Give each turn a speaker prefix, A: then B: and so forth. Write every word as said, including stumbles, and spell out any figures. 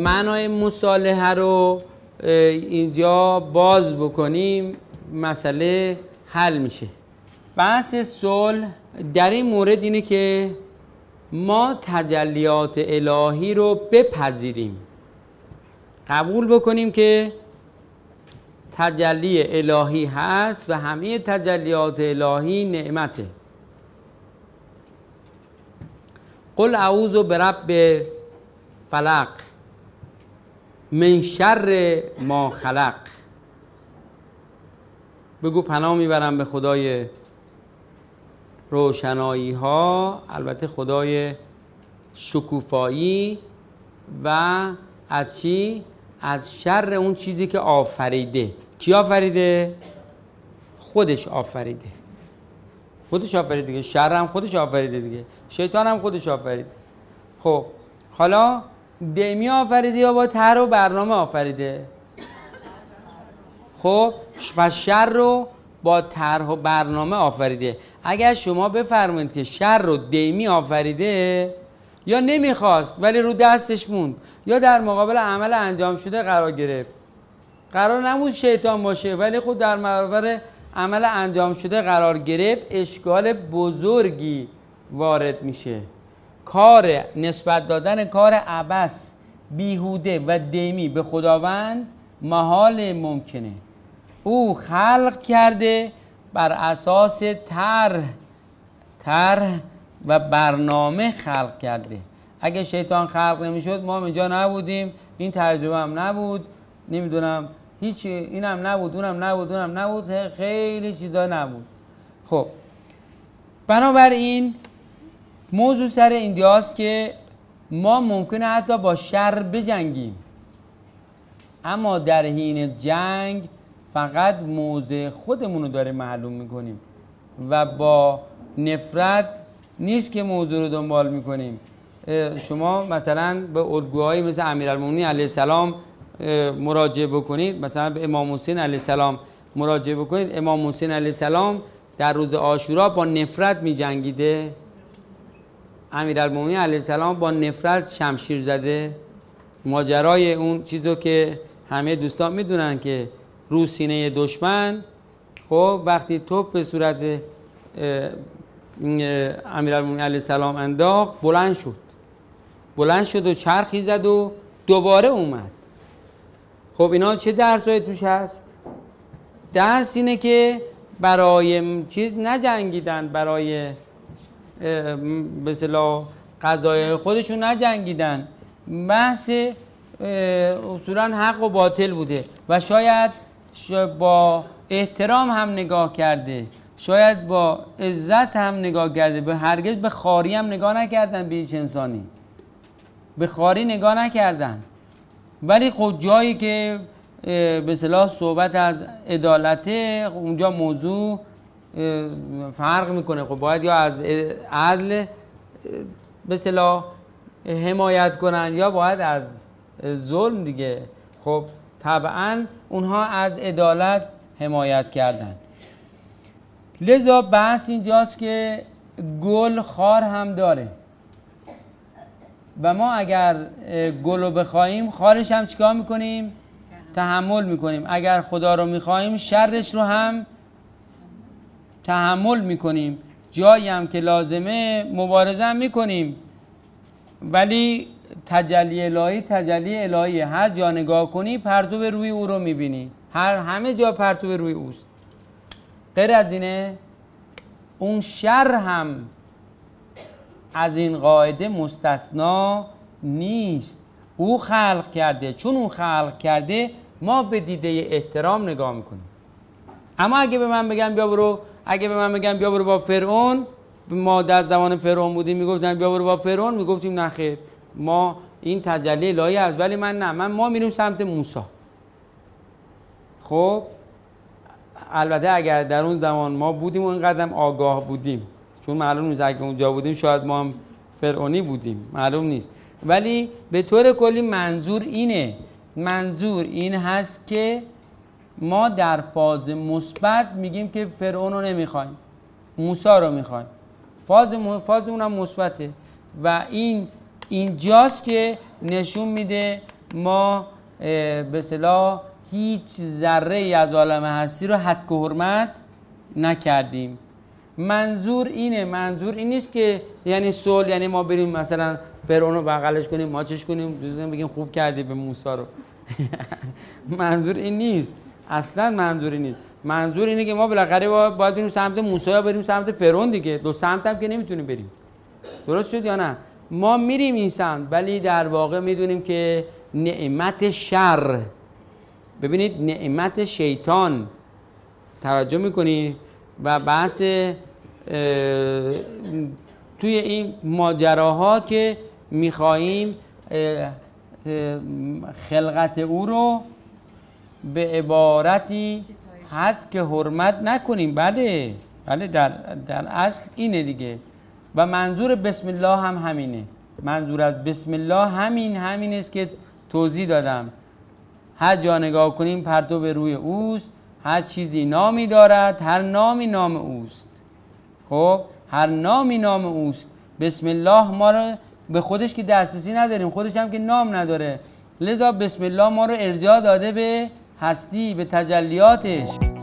A: معنای مصالحه رو اینجا باز بکنیم مسئله حل میشه. بحث صلح در این مورد اینه که ما تجلیات الهی رو بپذیریم، قبول بکنیم که تجلی الهی هست و همه تجلیات الهی نعمته. قل اعوذ برب فلق من شر ما خلق. بگو پناه میبرم به خدای روشنایی ها، البته خدای شکوفایی، و از چی؟ از شر اون چیزی که آفریده. کی آفریده؟ خودش آفریده. خودش آفریده دیگه. شر هم خودش آفریده دیگه. شیطان هم خودش آفریده. خب حالا دیمی آفریده یا با طرح و برنامه آفریده؟ خب پس شر رو با طرح و برنامه آفریده. اگر شما بفرمایید که شر رو دیمی آفریده، یا نمیخواست ولی رو دستش موند، یا در مقابل عمل انجام شده قرار گرفت. قرار نمود شیطان باشه ولی خود در مقابل عمل انجام شده قرار گرفت، اشکال بزرگی وارد میشه. کار نسبت دادن کار عبث، بیهوده و دیمی به خداوند محال ممکنه. او خلق کرده بر اساس طرح طرح و برنامه خلق کرده. اگه شیطان خلق نمیشد ما اینجا نبودیم، این ترجمه هم نبود، نمیدونم هیچ، اینم نبود، اونم نبود، اونم نبود، خیلی چیزا نبود. خب بنابراین موضوع سر اینجاست که ما ممکنه حتی با شر بجنگیم، اما در حین جنگ فقط موضع خودمون رو داره معلوم میکنیم و با نفرت نیست که موضوع رو دنبال میکنیم. شما مثلا به الگوهایی مثل امیرالمومنین علیه السلام مراجعه بکنید، مثلا به امام حسین علیه السلام مراجعه بکنید. امام حسین علیه السلام در روز عاشورا با نفرت میجنگیده، امیرالمومنین علیه السلام با نفرت شمشیر زده. ماجرای اون چیزو که همه دوستان میدونن که رو سینه دشمن، خب وقتی توپ به صورت امیرالمومنین علیه السلام انداخت، بلند شد بلند شد و چرخی زد و دوباره اومد. خب اینا چه درسایی توش هست؟ درس اینه که برای چیز نجنگیدن، برای به اصطلاح قضای خودشون نجنگیدن. بحث اصولا حق و باطل بوده و شاید با احترام هم نگاه کرده، شاید با عزت هم نگاه کرده، به هرگز به خاری هم نگاه نکردن، به هیچ انسانی به خاری نگاه نکردن. ولی خب جایی که به اصطلاح صحبت از عدالته، اونجا موضوع فرق میکنه. خب باید یا از عدل به اصطلاح حمایت کنن یا باید از ظلم دیگه. خب طبعا اونها از عدالت حمایت کردن. لذا بحث اینجاست که گل خار هم داره و ما اگر گل رو بخوایم خارش هم چیکار میکنیم؟ تحمل میکنیم. اگر خدا رو میخوایم شرش رو هم تحمل میکنیم. جایی هم که لازمه مبارزه هم میکنیم. ولی تجلی الهی تجلی الهی، هر جا نگاه کنی پرتو روی او رو میبینی، هر همه جا پرتو روی اوست. غیر از اینه اون شر هم از این قاعده مستثنا نیست. او خلق کرده، چون او خلق کرده ما به دیده احترام نگاه میکنیم. اما اگه به من بگم بیا برو اگه به من بگم بیا برو با فرعون، ما در زمان فرعون بودیم میگفتن بیا برو با فرعون، میگفتیم نه خیر، ما این تجلی الهی است. ولی من نه، من ما میریم سمت موسی. خب البته اگر در اون زمان ما بودیم و اینقدر آگاه بودیم، چون معلوم نیست اگه اونجا بودیم شاید ما هم فرعونی بودیم، معلوم نیست. ولی به طور کلی منظور اینه، منظور این هست که ما در فاز مثبت میگیم که فرعون رو نمیخوایم، موسی رو میخوایم. فاز م... فاز اونم مثبته و این اینجاست که نشون میده ما به اصطلاح هیچ ذره ای از عالم هستی رو حد و حرمت نکردیم. منظور اینه، منظور این نیست که یعنی صلح یعنی ما بریم مثلا فرعون رو بغلش کنیم ماچش کنیم بگیم خوب کردی به موسی رو. منظور این نیست، اصلا منظور این نیست. منظور اینه که ما بالاخره باید بریم سمت موسی یا بریم سمت فرعون دیگه، دو سمت هم که نمیتونیم بریم. درست شد یا نه؟ ما میریم این سمت، ولی در واقع میدونیم که نعمت شر، ببینید نعمت شیطان، توجه میکنید و بحث توی این ماجراها که میخواییم خلقت او رو به عبارتی حد که حرمت نکنیم. بله بله در, در اصل اینه دیگه. و منظور بسم الله هم همینه. منظور از بسم الله همین همین است که توضیح دادم. هر جا نگاه کنیم پرتو به روی اوست، هر چیزی نامی دارد، هر نامی نام اوست. خب هر نامی نام اوست. بسم الله ما رو به خودش که دسترسی نداریم، خودش هم که نام نداره، لذا بسم الله ما رو ارجاع داده به هستی، به تجلیاتش.